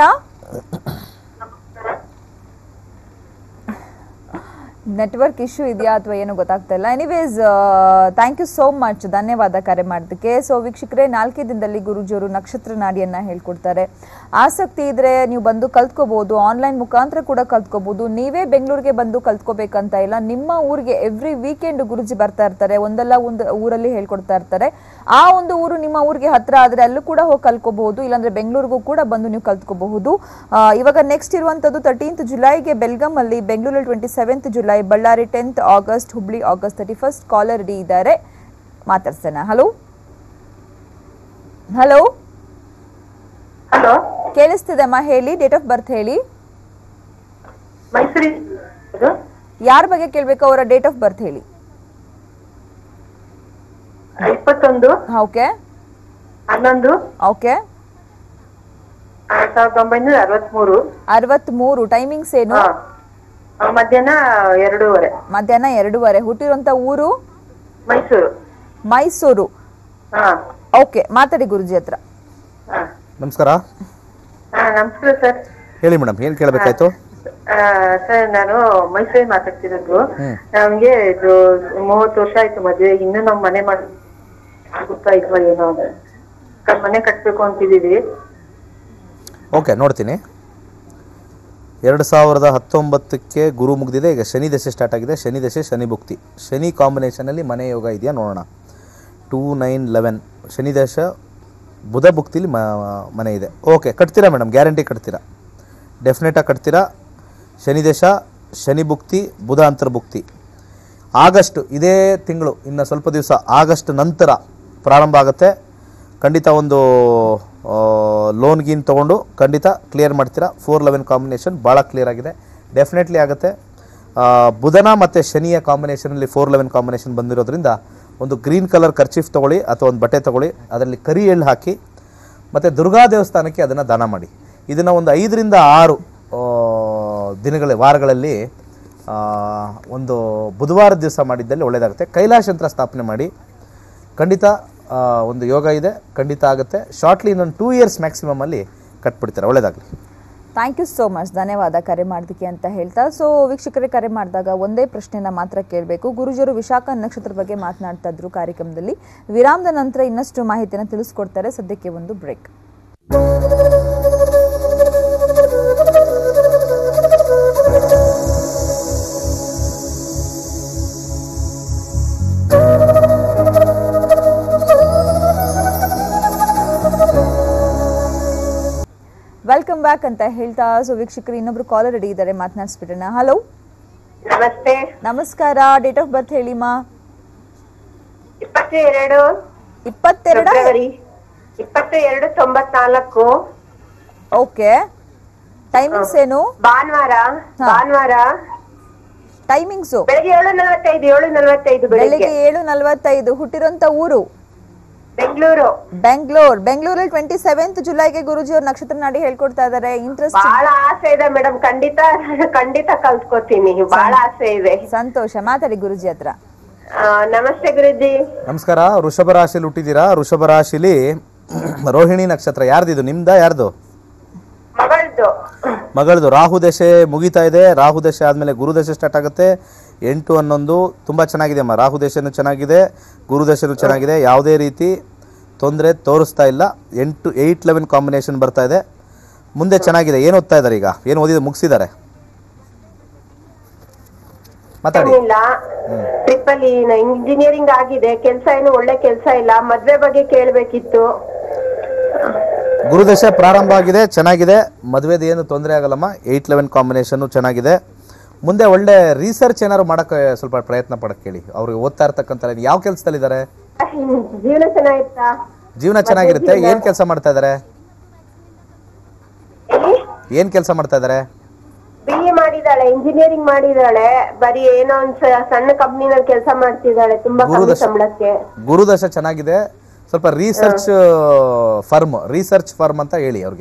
ನೆಟ್ವರ್ಕ್ ಇಶ್ಯೂ ಇದೆಯಾ ಅಥವಾ ಏನು ಗೊತ್ತಾಗ್ತಾ ಇಲ್ಲ. Anyways, thank you so much, ಧನ್ಯವಾದ ಕರೆ ಮಾಡೋದಕ್ಕೆ. ಸೊ ವೀಕ್ಷಕರೇ, ನಾಲ್ಕೇ ದಿನದಲ್ಲಿ ಗುರೂಜಿಯವರು ನಕ್ಷತ್ರ ನಾಡಿಯನ್ನ ಹೇಳ್ಕೊಡ್ತಾರೆ. ಆಸಕ್ತಿ ಇದ್ರೆ ನೀವು ಬಂದು ಕಲ್ತ್ಕೋಬಹುದು. ಆನ್ಲೈನ್ ಮುಖಾಂತರ ಕೂಡ ಕಲ್ತ್ಕೋಬಹುದು. ನೀವೇ ಬೆಂಗಳೂರಿಗೆ ಬಂದು ಕಲ್ತ್ಕೋಬೇಕಂತ ಇಲ್ಲ. ನಿಮ್ಮ ಊರಿಗೆ ಎವ್ರಿ ವೀಕೆಂಡ್ ಗುರೂಜಿ ಬರ್ತಾ ಇರ್ತಾರೆ. ಒಂದಲ್ಲ ಒಂದು ಊರಲ್ಲಿ ಹೇಳ್ಕೊಡ್ತಾ ಇರ್ತಾರೆ. ಆ ಒಂದು ಊರು ನಿಮ್ಮ ಊರಿಗೆ ಹತ್ರ ಆದ್ರೆ ಅಲ್ಲೂ ಕೂಡ ಹೋಗಿ ಕಲ್ತ್ಕೋಬಹುದು. ಇಲ್ಲಾಂದ್ರೆ ಬೆಂಗಳೂರಿಗೂ ಕೂಡ ಬಂದು ನೀವು ಕಲ್ತ್ಕೋಬಹುದು. ಇವಾಗ ನೆಕ್ಸ್ಟ್ ಇರುವಂತದ್ದು ತರ್ಟೀನ್ತ್ ಜುಲೈಗೆ ಬೆಲ್ಗಾಮ್ ಅಲ್ಲಿ, ಬೆಂಗಳೂರಲ್ಲಿ twenty seventh July, Ballari tenth August, Hubli August thirty first. Caller ready ಇದ್ದಾರೆ, ಮಾತಾಡ್ಸೋಣ. ಹಲೋ ಹಲೋ ಹಲೋ, ಕೇಳಿಸ್ತಿದೆ ಅಮ್ಮ, ಹೇಳಿ. ಡೇಟ್ ಆಫ್ ಬರ್ತ್ ಹೇಳಿ. ಮೈಸೂರಿ ಯಾರ ಬಗ್ಗೆ ಕೇಳ್ಬೇಕು? ಅವರ ಡೇಟ್ ಆಫ್ ಬರ್ತ್ ಹೇಳಿ. ಇಪ್ಪತ್ತೊಂದು ಓಕೆ ಹನ್ನೊಂದು ಓಕೆ ಸಾವಿರದ ಒಂಬೈನೂರ ಅರವತ್ಮೂರು. ಅರವತ್ಮೂರು. ಟೈಮಿಂಗ್ಸ್ ಏನು? ಮಧ್ಯಾಹ್ನ ಎರಡೂವರೆ. ಮಧ್ಯಾಹ್ನ ಎರಡೂವರೆ. ಹುಟ್ಟಿರುವಂತ ಊರು? ಮೈಸೂರು. ಮೈಸೂರು. ಹಾ, ಓಕೆ, ಮಾತಾಡಿ ಗುರುಜಿ ಹತ್ರ. ನಮಸ್ಕಾರ. ನಮಸ್ಕಾರ ಸರ್. ಹೇಳಿ ಮೇಡಮ್, ಏನ್ ಕೇಳಬೇಕಾಯ್ತು? ಸರ್, ನಾನು ಮೈಸೂರಿಗೆ ಮಾತಾಡ್ತಿರೋದು. ನಮ್ಗೆ ಇದು ಮೂವತ್ತು ವರ್ಷ ಆಯ್ತು ಮದ್ವೆ. ಇನ್ನು ನಾವ್ ಮನೆ ಮಾಡಿ ಗೊತ್ತಾ ಇಲ್ವಾ ಏನೋ, ಮನೆ ಕಟ್ಬೇಕು ಅಂತಿದೀವಿ. ಓಕೆ, ನೋಡ್ತೀನಿ. ಎರಡು ಸಾವಿರದ ಹತ್ತೊಂಬತ್ತಕ್ಕೆ ಗುರು ಮುಗಿದಿದೆ. ಈಗ ಶನಿ ದಶೆ ಸ್ಟಾರ್ಟ್ ಆಗಿದೆ. ಶನಿ ದಶೆ, ಶನಿ ಭುಕ್ತಿ, ಶನಿ ಕಾಂಬಿನೇಷನಲ್ಲಿ ಮನೆ ಯೋಗ ಇದೆಯಾ ನೋಡೋಣ. ಟೂ ನೈನ್ ಲೆವೆನ್ ಶನಿ ದಶ, ಬುಧ ಭುಕ್ತಿಲಿ ಮನೆ ಇದೆ. ಓಕೆ, ಕಟ್ತೀರಾ ಮೇಡಮ್? ಗ್ಯಾರಂಟಿ ಕಟ್ತೀರಾ? ಡೆಫಿನೆಟಾಗಿ ಕಟ್ತೀರಾ. ಶನಿ ದಶ, ಶನಿ ಭುಕ್ತಿ, ಬುಧ ಅಂತರ್ಭುಕ್ತಿ. ಆಗಸ್ಟ್, ಇದೇ ತಿಂಗಳು, ಇನ್ನು ಸ್ವಲ್ಪ ದಿವಸ, ಆಗಸ್ಟ್ ನಂತರ ಪ್ರಾರಂಭ ಆಗುತ್ತೆ. ಖಂಡಿತ ಒಂದು ಲೋನ್ ಗೀನ್ ತೊಗೊಂಡು ಖಂಡಿತ ಕ್ಲಿಯರ್ ಮಾಡ್ತೀರಾ. ಫೋರ್ ಲೆವೆನ್ ಕಾಂಬಿನೇಷನ್ ಭಾಳ ಕ್ಲಿಯರ್ ಆಗಿದೆ, ಡೆಫಿನೆಟ್ಲಿ ಆಗುತ್ತೆ. ಬುಧನ ಮತ್ತು ಶನಿಯ ಕಾಂಬಿನೇಷನಲ್ಲಿ ಫೋರ್ ಲೆವೆನ್ ಕಾಂಬಿನೇಷನ್ ಬಂದಿರೋದ್ರಿಂದ ಒಂದು ಗ್ರೀನ್ ಕಲರ್ ಕರ್ಚೀಫ್ ತೊಗೊಳ್ಳಿ ಅಥವಾ ಒಂದು ಬಟ್ಟೆ ತೊಗೊಳ್ಳಿ, ಅದರಲ್ಲಿ ಕರಿ ಎಳ್ಳು ಹಾಕಿ ಮತ್ತು ದುರ್ಗಾ ದೇವಸ್ಥಾನಕ್ಕೆ ಅದನ್ನು ದಾನ ಮಾಡಿ. ಇದನ್ನು ಒಂದು ಐದರಿಂದ ಆರು ದಿನಗಳ ವಾರಗಳಲ್ಲಿ ಒಂದು ಬುಧವಾರ ದಿವಸ ಮಾಡಿದ್ದಲ್ಲಿ ಒಳ್ಳೆಯದಾಗುತ್ತೆ. ಕೈಲಾಶ ಯಂತ್ರ ಸ್ಥಾಪನೆ ಮಾಡಿ, ಖಂಡಿತ ಒಂದು ಯೋಗ ಇದೆ, ಖಂಡಿತ ಆಗುತ್ತೆ. ಶಾರ್ಟ್ಲಿ ಇನ್ನೊಂದು ಟೂ ಇಯರ್ಸ್ ಮ್ಯಾಕ್ಸಿಮಮಲ್ಲಿ ಕಟ್ಬಿಡ್ತಾರೆ. ಒಳ್ಳೆಯದಾಗಲಿ. ಥ್ಯಾಂಕ್ ಯು ಸೋ ಮಚ್, ಧನ್ಯವಾದ ಕರೆ ಮಾಡೋದಕ್ಕೆ ಅಂತ ಹೇಳ್ತಾ. ಸೊ ವೀಕ್ಷಕರೇ, ಕರೆ ಮಾಡಿದಾಗ ಒಂದೇ ಪ್ರಶ್ನೆನ ಮಾತ್ರ ಕೇಳಬೇಕು. ಗುರುಜಿಯವರು ವಿಶಾಖ ನಕ್ಷತ್ರ ಬಗ್ಗೆ ಮಾತನಾಡ್ತಾ ಇದ್ರು ಕಾರ್ಯಕ್ರಮದಲ್ಲಿ. ವಿರಾಮದ ನಂತರ ಇನ್ನಷ್ಟು ಮಾಹಿತಿಯನ್ನು ತಿಳಿಸ್ಕೊಡ್ತಾರೆ. ಸದ್ಯಕ್ಕೆ ಒಂದು ಬ್ರೇಕ್. ವೆಲ್ಕಮ್ ಬ್ಯಾಕ್ ಅಂತ ಹೇಳ್ತಾ. ಸೊ ವೀಕ್ಷಕರು, ಇನ್ನೊಬ್ರು ಕಾಲರ್ ರೆಡಿ ಇದ್ದಾರೆ, ಮಾತನಾಡಿಸ್ಬಿಡೋಣ. ಹಲೋ, ನಮಸ್ತೆ. ನಮಸ್ಕಾರ. ಡೇಟ್ ಆಫ್ ಬರ್ತ್ ಹೇಳಿ ಮಾ. ಇಪ್ಪತ್ತೆರಡು ಇಪ್ಪತ್ತೆರಡು ಇಪ್ಪತ್ತೆರಡು ತೊಂಬತ್ನಾಲ್ಕು. ಓಕೆ, ಟೈಮಿಂಗ್ಸ್ ಏನು? ಭಾನುವಾರ. ಭಾನುವಾರ ಟೈಮಿಂಗ್ಸು ಬೆಳಿಗ್ಗೆ ಏಳು ನಲವತ್ತೈದು ಏಳು ನಲವತ್ತೈದು ಬೆಳಿಗ್ಗೆ ಏಳು ನಲವತ್ತೈದು. ಹುಟ್ಟಿರೋಂತ ಊರು? ಬೆಂಗಳೂರು. ಬೆಂಗಳೂರು. ಬೆಂಗಳೂರಲ್ಲಿ ಟ್ವೆಂಟಿ ಸೆವೆಂತ್ ಜುಲೈಗೆ ಗುರುಜಿ ಅವ್ರ ನಕ್ಷತ್ರ ನಾಡಿ ಹೇಳ್ಕೊಡ್ತಾ ಇದಾರೆ. ಇಂಟ್ರೆಸ್ಟ್? ಬಹಳ ಆಸೆ ಇದೆ ಮೇಡಮ್, ಖಂಡಿತ ಖಂಡಿತ ಕಲ್ತ್ಕೋತೀನಿ. ಬಹಳ ಆಸೆ ಇದೆ. ಸಂತೋಷ, ಮಾತಾಡಿ ಗುರುಜಿ ಹತ್ರ. ನಮಸ್ತೆ ಗುರುಜಿ. ನಮಸ್ಕಾರ. ವೃಷಭ ರಾಶಿಲಿ ಹುಟ್ಟಿದ್ದೀರಾ. ವೃಷಭ ರಾಶಿಲಿ ರೋಹಿಣಿ ನಕ್ಷತ್ರ. ಯಾರ್ದಿದು? ನಿಮ್ದ? ಯಾರ್ದು? ಮಗಳದು. ಮಗಳದು. ರಾಹು ದಶೆ ಮುಗಿತಾ ಇದೆ. ರಾಹು ದಶೆ ಆದಮೇಲೆ ಗುರು ದಶೆ ಸ್ಟಾರ್ಟ್ ಆಗುತ್ತೆ. ಎಂಟು ಹನ್ನೊಂದು ತುಂಬ ಚೆನ್ನಾಗಿದೆ ಅಮ್ಮ. ರಾಹು ದಶೆನೂ ಚೆನ್ನಾಗಿದೆ, ಗುರು ದಶೆನೂ ಚೆನ್ನಾಗಿದೆ. ಯಾವುದೇ ರೀತಿ ತೊಂದರೆ ತೋರಿಸ್ತಾ ಇಲ್ಲ. ಎಂಟು ಏಯ್ಟ್ ಲೆವೆನ್ ಕಾಂಬಿನೇಷನ್ ಬರ್ತಾ ಇದೆ. ಮುಂದೆ ಚೆನ್ನಾಗಿದೆ. ಏನು ಓದ್ತಾ ಇದ್ದಾರೆ ಈಗ? ಏನು ಓದಿದ ಮುಗಿಸಿದ್ದಾರೆ? ಮಾತಾಡಿ. ಟ್ರಿಪಲ್ ಇಂಜಿನಿಯರಿಂಗ್ ಆಗಿದೆ. ಕೆಲಸ ಏನು ಒಳ್ಳೆ ಕೆಲಸ ಇಲ್ಲ. ಮದ್ವೆ ಬಗ್ಗೆ ಕೇಳಬೇಕಿತ್ತು. ಗುರುದಶೆ ಪ್ರಾರಂಭ ಆಗಿದೆ, ಚೆನ್ನಾಗಿದೆ. ಮದುವೆದು ಏನು ತೊಂದರೆ ಆಗಲ್ಲಮ್ಮ. ಏಯ್ಟ್ ಲೆವೆನ್ ಕಾಂಬಿನೇಷನ್ನು ಚೆನ್ನಾಗಿದೆ. ಮುಂದೆ ಒಳ್ಳೆ ರಿಸರ್ಚ್ ಏನಾದ್ರು ಮಾಡೋಕ್ಕೆ ಸ್ವಲ್ಪ ಪ್ರಯತ್ನ ಪಡಕ್ಕೆ ಹೇಳಿ. ಅವ್ರಿಗೆ ಓದ್ತಾ ಇರ್ತಕ್ಕಂಥ ಯಾವ ಕೆಲಸದಲ್ಲಿದ್ದಾರೆ? ಜೀವನ ಚೆನ್ನಾಗಿತ್ತಾ? ಜೀವನ ಚೆನ್ನಾಗಿರುತ್ತೆ. ಏನು ಕೆಲಸ ಮಾಡ್ತಾ ಇದ್ದಾರೆ? ಏನು ಕೆಲಸ ಮಾಡ್ತಾ ಇದ್ದಾರೆ? ಬಿ ಎ ಮಾಡಿದಾಳೆ, ಇಂಜಿನಿಯರಿಂಗ್ ಮಾಡಿದಾಳೆ. ಬರೀ ಏನೋ ಒಂದ್ ಸಣ್ಣ ಕಂಪ್ನಿನಲ್ಲಿ ಕೆಲಸ ಮಾಡ್ತಿದ್ದಾಳೆ, ತುಂಬಾ ಕಮ್ಮಿ ಸಂಬಳಕ್ಕೆ. ಗುರುದಶ ಚೆನ್ನಾಗಿದೆ. ಸ್ವಲ್ಪ ರಿಸರ್ಚ್ ಫರ್ಮ್ ರಿಸರ್ಚ್ ಫರ್ಮ್ ಅಂತ ಹೇಳಿ ಅವ್ರಿಗೆ.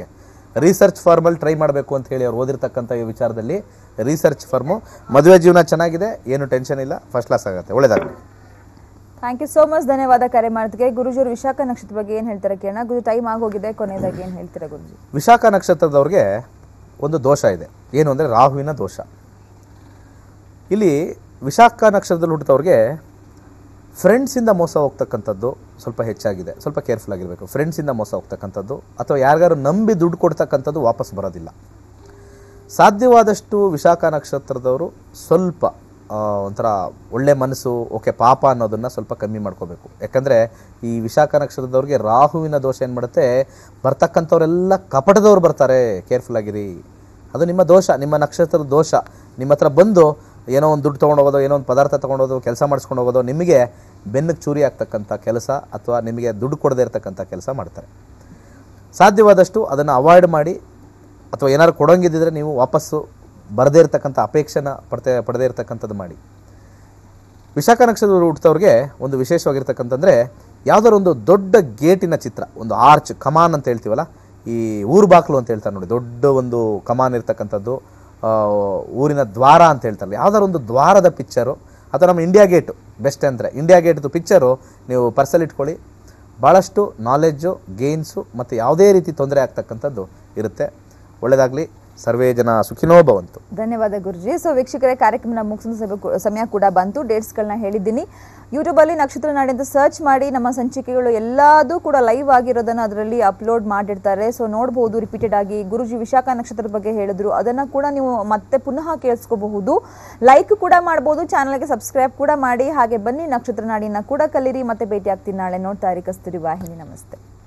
ರಿಸರ್ಚ್ ಫಾರ್ಮಲ್ಲಿ ಟ್ರೈ ಮಾಡಬೇಕು ಅಂತ ಹೇಳಿ ಅವ್ರು ಓದಿರ್ತಕ್ಕಂಥ ಈ ವಿಚಾರದಲ್ಲಿ ರಿಸರ್ಚ್ ಫಾರ್ಮು. ಮದುವೆ ಜೀವನ ಚೆನ್ನಾಗಿದೆ, ಏನು ಟೆನ್ಷನ್ ಇಲ್ಲ, ಫಸ್ಟ್ ಕ್ಲಾಸ್ ಆಗುತ್ತೆ. ಒಳ್ಳೆಯದಾಗಲಿ. ಥ್ಯಾಂಕ್ ಯು ಸೋ ಮಚ್, ಧನ್ಯವಾದ ಕರೆ ಮಾಡೋದಕ್ಕೆ. ಗುರುಜಿಯವರು ವಿಶಾಖ ನಕ್ಷತ್ರ ಬಗ್ಗೆ ಏನು ಹೇಳ್ತಾರೆ ಕೇಳೋಣ. ಗುರು ಟೈಮ್ ಆಗೋಗಿದೆ, ಕೊನೆಯದಾಗಿ ಏನು ಹೇಳ್ತೀರಾ ಗುರುಜಿ? ವಿಶಾಖ ನಕ್ಷತ್ರದವ್ರಿಗೆ ಒಂದು ದೋಷ ಇದೆ, ಏನು ಅಂದರೆ ರಾಹುವಿನ ದೋಷ. ಇಲ್ಲಿ ವಿಶಾಖ ನಕ್ಷತ್ರದಲ್ಲಿ ಹುಟ್ಟಿದವ್ರಿಗೆ ಫ್ರೆಂಡ್ಸಿಂದ ಮೋಸ ಹೋಗ್ತಕ್ಕಂಥದ್ದು ಸ್ವಲ್ಪ ಹೆಚ್ಚಾಗಿದೆ. ಸ್ವಲ್ಪ ಕೇರ್ಫುಲ್ ಆಗಿರಬೇಕು. ಫ್ರೆಂಡ್ಸಿಂದ ಮೋಸ ಹೋಗ್ತಕ್ಕಂಥದ್ದು ಅಥವಾ ಯಾರಿಗಾರು ನಂಬಿ ದುಡ್ಡು ಕೊಡ್ತಕ್ಕಂಥದ್ದು ವಾಪಸ್ ಬರೋದಿಲ್ಲ. ಸಾಧ್ಯವಾದಷ್ಟು ವಿಶಾಖ ನಕ್ಷತ್ರದವರು ಸ್ವಲ್ಪ ಒಂಥರ ಒಳ್ಳೆ ಮನಸ್ಸು, ಓಕೆ ಪಾಪ ಅನ್ನೋದನ್ನು ಸ್ವಲ್ಪ ಕಮ್ಮಿ ಮಾಡ್ಕೋಬೇಕು. ಯಾಕಂದರೆ ಈ ವಿಶಾಖ ನಕ್ಷತ್ರದವ್ರಿಗೆ ರಾಹುವಿನ ದೋಷ ಏನು ಮಾಡುತ್ತೆ, ಬರ್ತಕ್ಕಂಥವರೆಲ್ಲ ಕಪಟದವ್ರು ಬರ್ತಾರೆ, ಕೇರ್ಫುಲ್ ಆಗಿರಿ. ಅದು ನಿಮ್ಮ ದೋಷ, ನಿಮ್ಮ ನಕ್ಷತ್ರದ ದೋಷ. ನಿಮ್ಮ ಹತ್ರ ಬಂದು ಏನೋ ಒಂದು ದುಡ್ಡು ತೊಗೊಂಡು ಹೋಗೋದು, ಏನೋ ಒಂದು ಪದಾರ್ಥ ತೊಗೊಂಡೋದು, ಕೆಲಸ ಮಾಡಿಸ್ಕೊಂಡು ಹೋಗೋದು, ನಿಮಗೆ ಬೆನ್ನಿಗೆ ಚೂರಿ ಆಗ್ತಕ್ಕಂಥ ಕೆಲಸ ಅಥವಾ ನಿಮಗೆ ದುಡ್ಡು ಕೊಡದೇ ಇರತಕ್ಕಂಥ ಕೆಲಸ ಮಾಡ್ತಾರೆ. ಸಾಧ್ಯವಾದಷ್ಟು ಅದನ್ನು ಅವಾಯ್ಡ್ ಮಾಡಿ, ಅಥವಾ ಏನಾದ್ರು ಕೊಡೋಂಗಿದ್ದರೆ ನೀವು ವಾಪಸ್ಸು ಬರದೇ ಇರತಕ್ಕಂಥ ಅಪೇಕ್ಷೆನ ಪಡ್ತೇ ಪಡೆದೇ ಇರತಕ್ಕಂಥದ್ದು ಮಾಡಿ. ವಿಶಾಖ ನಕ್ಷತ್ರದಲ್ಲಿ ಹುಟ್ಟಿದವ್ರಿಗೆ ಒಂದು ವಿಶೇಷವಾಗಿರ್ತಕ್ಕಂಥದ್ದರೆ, ಯಾವುದಾದ್ರು ಒಂದು ದೊಡ್ಡ ಗೇಟಿನ ಚಿತ್ರ, ಒಂದು ಆರ್ಚ್, ಕಮಾನ್ ಅಂತ ಹೇಳ್ತೀವಲ್ಲ, ಈ ಊರು ಬಾಕ್ಲು ಅಂತ ಹೇಳ್ತಾರೆ ನೋಡಿ, ದೊಡ್ಡ ಒಂದು ಕಮಾನ್ ಇರ್ತಕ್ಕಂಥದ್ದು, ಊರಿನ ದ್ವಾರ ಅಂತ ಹೇಳ್ತಾರಲ್ಲ, ಯಾವುದಾದ್ರು ಒಂದು ದ್ವಾರದ ಪಿಕ್ಚರು ಅಥವಾ ನಮ್ಮ ಇಂಡಿಯಾ ಗೇಟು ಬೆಸ್ಟ್ ಅಂದರೆ ಇಂಡಿಯಾ ಗೇಟ್ದು ಪಿಕ್ಚರು ನೀವು ಪರ್ಸಲ್ಲಿ ಇಟ್ಕೊಳ್ಳಿ. ಭಾಳಷ್ಟು ನಾಲೆಡ್ಜು, ಗೇನ್ಸು ಮತ್ತು ಯಾವುದೇ ರೀತಿ ತೊಂದರೆ ಆಗ್ತಕ್ಕಂಥದ್ದು ಇರುತ್ತೆ. ಒಳ್ಳೆಯದಾಗಲಿ. ಸರ್ವೇ ಜನ ಸುಖಿನೋ ಭವಂತು. ಧನ್ಯವಾದ ಗುರುಜಿ. ಸೊ ವೀಕ್ಷಕರೇ, ಕಾರ್ಯಕ್ರಮ ಮುಗಿಸೋ ಸಮಯ ಕೂಡ ಬಂತು. ಡೇಟ್ಸ್ಗಳನ್ನ ಹೇಳಿದ್ದೀನಿ. ಯೂಟ್ಯೂಬಲ್ಲಿ ನಕ್ಷತ್ರ ನಾಡಿ ಅಂತ ಸರ್ಚ್ ಮಾಡಿ ನಮ್ಮ ಸಂಚಿಕೆಗಳು ಎಲ್ಲದೂ ಕೂಡ ಲೈವ್ ಆಗಿರೋದನ್ನು ಅದರಲ್ಲಿ ಅಪ್ಲೋಡ್ ಮಾಡಿರ್ತಾರೆ. ಸೊ ನೋಡ್ಬೋದು ರಿಪೀಟೆಡ್ ಆಗಿ. ಗುರುಜಿ ವಿಶಾಖ ನಕ್ಷತ್ರದ ಬಗ್ಗೆ ಹೇಳಿದ್ರು, ಅದನ್ನು ಕೂಡ ನೀವು ಮತ್ತೆ ಪುನಃ ಕೇಳಿಸ್ಕೋಬಹುದು. ಲೈಕ್ ಕೂಡ ಮಾಡ್ಬೋದು, ಚಾನಲ್ಗೆ ಸಬ್ಸ್ಕ್ರೈಬ್ ಕೂಡ ಮಾಡಿ. ಹಾಗೆ ಬನ್ನಿ ನಕ್ಷತ್ರ ನಾಡಿನ ಕೂಡ ಕಲೀರಿ. ಮತ್ತೆ ಭೇಟಿ ಆಗ್ತೀನಿ ನಾಳೆ. ನೋಡ್ತಾ ಇರಿ ಕಸ್ತೂರಿ ವಾಹಿನಿ. ನಮಸ್ತೆ.